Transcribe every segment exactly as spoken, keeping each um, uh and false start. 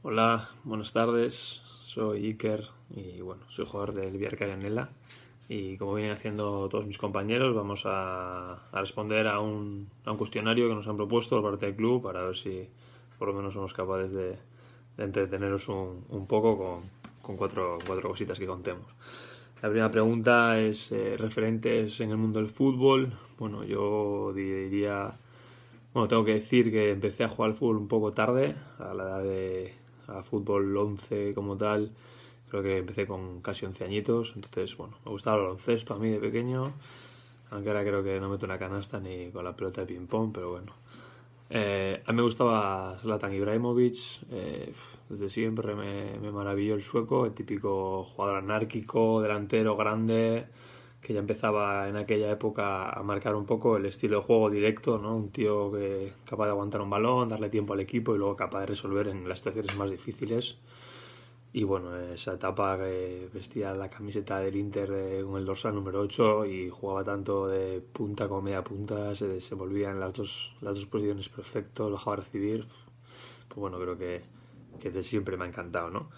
Hola, buenas tardes. Soy Iker y bueno, soy jugador del Villarcayo Nela. Y como vienen haciendo todos mis compañeros, vamos a, a responder a un, a un cuestionario que nos han propuesto por parte del club para ver si por lo menos somos capaces de, de entreteneros un, un poco con, con cuatro, cuatro cositas que contemos. La primera pregunta es eh, referentes en el mundo del fútbol. Bueno, yo diría... Bueno, tengo que decir que empecé a jugar al fútbol un poco tarde, a la edad de a fútbol once como tal. Creo que empecé con casi once añitos, entonces, bueno, me gustaba el baloncesto a mí de pequeño, aunque ahora creo que no meto una canasta ni con la pelota de ping-pong, pero bueno. Eh, a mí me gustaba Zlatan Ibrahimovic, eh, desde siempre me, me maravilló el sueco, el típico jugador anárquico, delantero grande, que ya empezaba en aquella época a marcar un poco el estilo de juego directo, ¿no? Un tío que capaz de aguantar un balón, darle tiempo al equipo y luego capaz de resolver en las situaciones más difíciles. Y bueno, esa etapa que vestía la camiseta del Inter de, con el dorsal número ocho y jugaba tanto de punta como media punta, se, se volvía en las dos, las dos posiciones perfecto, lo dejaba recibir. Pues bueno, creo que, que de siempre me ha encantado, ¿no?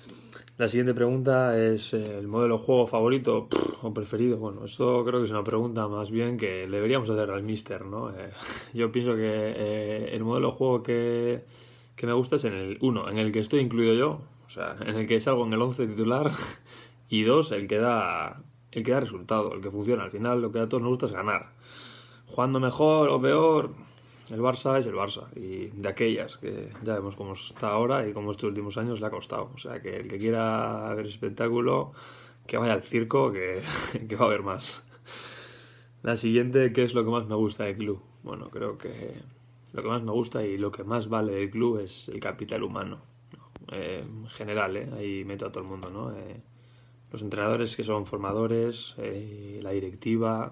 La siguiente pregunta es eh, el modelo de juego favorito pff, o preferido. Bueno, esto creo que es una pregunta más bien que le deberíamos hacer al Mister, ¿no? Eh, yo pienso que eh, el modelo de juego que, que me gusta es en el uno, en el que estoy incluido yo, o sea, en el que salgo en el once titular, y dos, el que da el que da resultado, el que funciona. Al final lo que a todos nos gusta es ganar. Jugando mejor o peor, el Barça es el Barça. Y de aquellas, que ya vemos cómo está ahora y cómo estos últimos años le ha costado. O sea, que el que quiera ver espectáculo, que vaya al circo, que, que va a haber más. La siguiente, ¿qué es lo que más me gusta del club? Bueno, creo que lo que más me gusta y lo que más vale del club es el capital humano. Eh, en general, ¿eh? Ahí meto a todo el mundo, ¿no? Eh, los entrenadores que son formadores, eh, la directiva,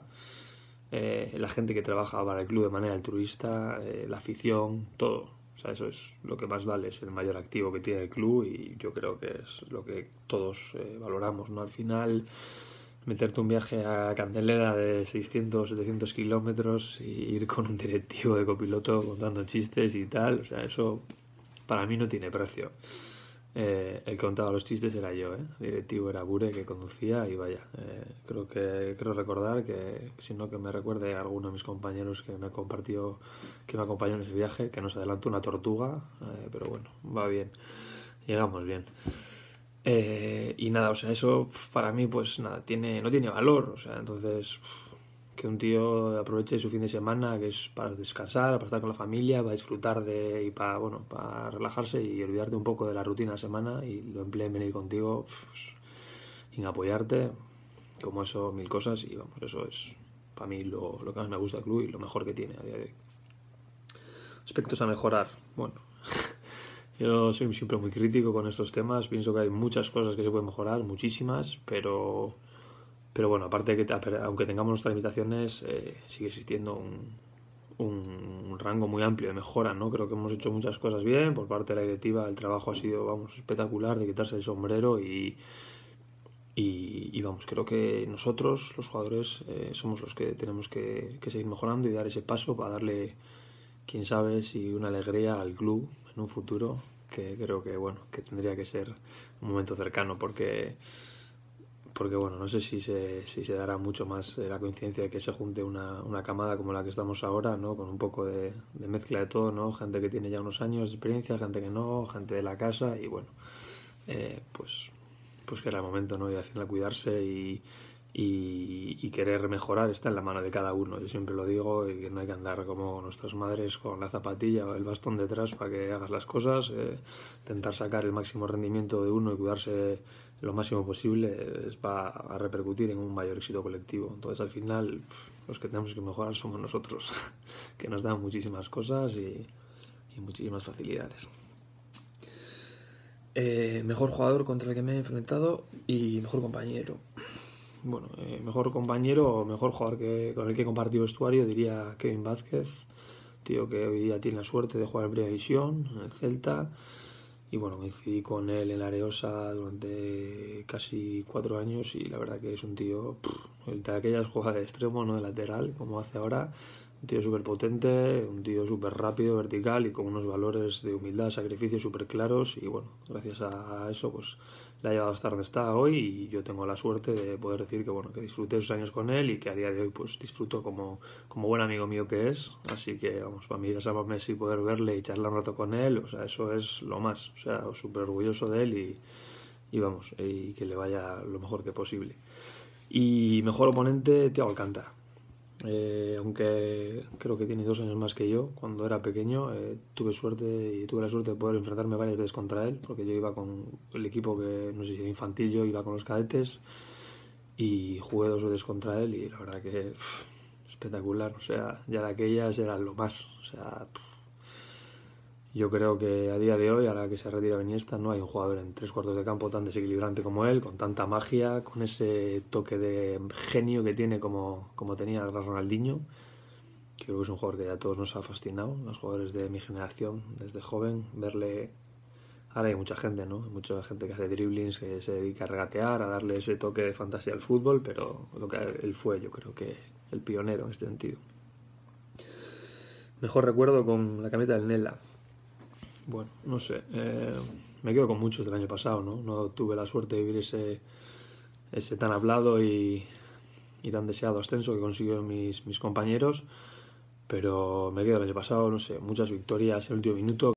eh, la gente que trabaja para el club de manera altruista, eh, la afición, todo. O sea, eso es lo que más vale, es el mayor activo que tiene el club y yo creo que es lo que todos eh, valoramos, ¿no? Al final, meterte un viaje a Candelera de seiscientos, setecientos kilómetros y ir con un directivo de copiloto contando chistes y tal, o sea, eso para mí no tiene precio. Eh, el que contaba los chistes era yo, ¿eh? El directivo era Bure, que conducía y vaya, eh, creo que creo recordar que, si no que me recuerde a alguno de mis compañeros que me compartió, que me acompañó en ese viaje, que nos adelantó una tortuga, eh, pero bueno, va bien, llegamos bien. Eh, y nada, o sea, eso para mí pues nada, tiene, no tiene valor, o sea, entonces que un tío aproveche su fin de semana, que es para descansar, para estar con la familia, para disfrutar de y para, bueno, para relajarse y olvidarte un poco de la rutina de semana y lo emplee en venir contigo, pues, en apoyarte, como eso, mil cosas y vamos, eso es para mí lo, lo que más me gusta del club y lo mejor que tiene a día de hoy. Aspectos a mejorar, bueno, yo soy siempre muy crítico con estos temas, pienso que hay muchas cosas que se pueden mejorar, muchísimas, pero pero bueno, aparte de que aunque tengamos nuestras limitaciones, eh, sigue existiendo un, un rango muy amplio de mejora, ¿no? Creo que hemos hecho muchas cosas bien por parte de la directiva, el trabajo ha sido, vamos, espectacular, de quitarse el sombrero y, y, y vamos, creo que nosotros, los jugadores, eh, somos los que tenemos que, que seguir mejorando y dar ese paso para darle, quién sabe, si una alegría al club en un futuro, que creo que, bueno, que tendría que ser un momento cercano, porque porque bueno, no sé si se, si se dará mucho más eh, la coincidencia de que se junte una, una camada como la que estamos ahora, ¿no? Con un poco de, de mezcla de todo, ¿no? Gente que tiene ya unos años de experiencia, gente que no, gente de la casa y bueno, eh, pues, pues que era el momento, ¿no? Y al final cuidarse y, y, y querer mejorar está en la mano de cada uno. Yo siempre lo digo, y que no hay que andar como nuestras madres con la zapatilla o el bastón detrás para que hagas las cosas, eh, intentar sacar el máximo rendimiento de uno y cuidarse lo máximo posible es, va a repercutir en un mayor éxito colectivo. Entonces al final pff, los que tenemos que mejorar somos nosotros, que nos dan muchísimas cosas y, y muchísimas facilidades. Eh, mejor jugador contra el que me he enfrentado y mejor compañero. Bueno, eh, mejor compañero o mejor jugador que, con el que he compartido vestuario diría Kevin Vázquez, tío que hoy día tiene la suerte de jugar en Primera División, en el Celta. Y bueno, coincidí con él en la Areosa durante casi cuatro años y la verdad que es un tío, pff, el de aquellas jugadas de extremo, no de lateral, como hace ahora, Un tío súper potente, un tío súper rápido, vertical y con unos valores de humildad, sacrificio súper claros. Y bueno, gracias a eso, pues le ha llevado a estar donde está hoy. Y yo tengo la suerte de poder decir que bueno, que disfruté esos años con él y que a día de hoy pues disfruto como, como buen amigo mío que es. Así que vamos, para mí ir a San Mamés y poder verle y charlar un rato con él, o sea, eso es lo más. O sea, súper orgulloso de él y, y vamos, y que le vaya lo mejor que posible. Y mejor oponente, Thiago Alcántara. Eh, aunque creo que tiene dos años más que yo, cuando era pequeño eh, tuve suerte y tuve la suerte de poder enfrentarme varias veces contra él, porque yo iba con el equipo que, no sé si era infantil, yo iba con los cadetes y jugué dos veces contra él y la verdad que pff, espectacular, o sea, ya de aquellas era lo más, o sea, pff, yo creo que a día de hoy, ahora que se retira Iniesta, no hay un jugador en tres cuartos de campo tan desequilibrante como él, con tanta magia, con ese toque de genio que tiene como, como tenía el Ronaldinho. Creo que es un jugador que a todos nos ha fascinado, los jugadores de mi generación, desde joven, verle... Ahora hay mucha gente, ¿no? Hay mucha gente que hace driblings, que se dedica a regatear, a darle ese toque de fantasía al fútbol, pero lo que él fue, yo creo que el pionero en este sentido. Mejor recuerdo con la camiseta del Nela. Bueno, no sé, eh, me quedo con muchos del año pasado, ¿no? No tuve la suerte de vivir ese, ese tan hablado y, y tan deseado ascenso que consiguieron mis, mis compañeros, pero me quedo el año pasado, no sé, muchas victorias en el último minuto.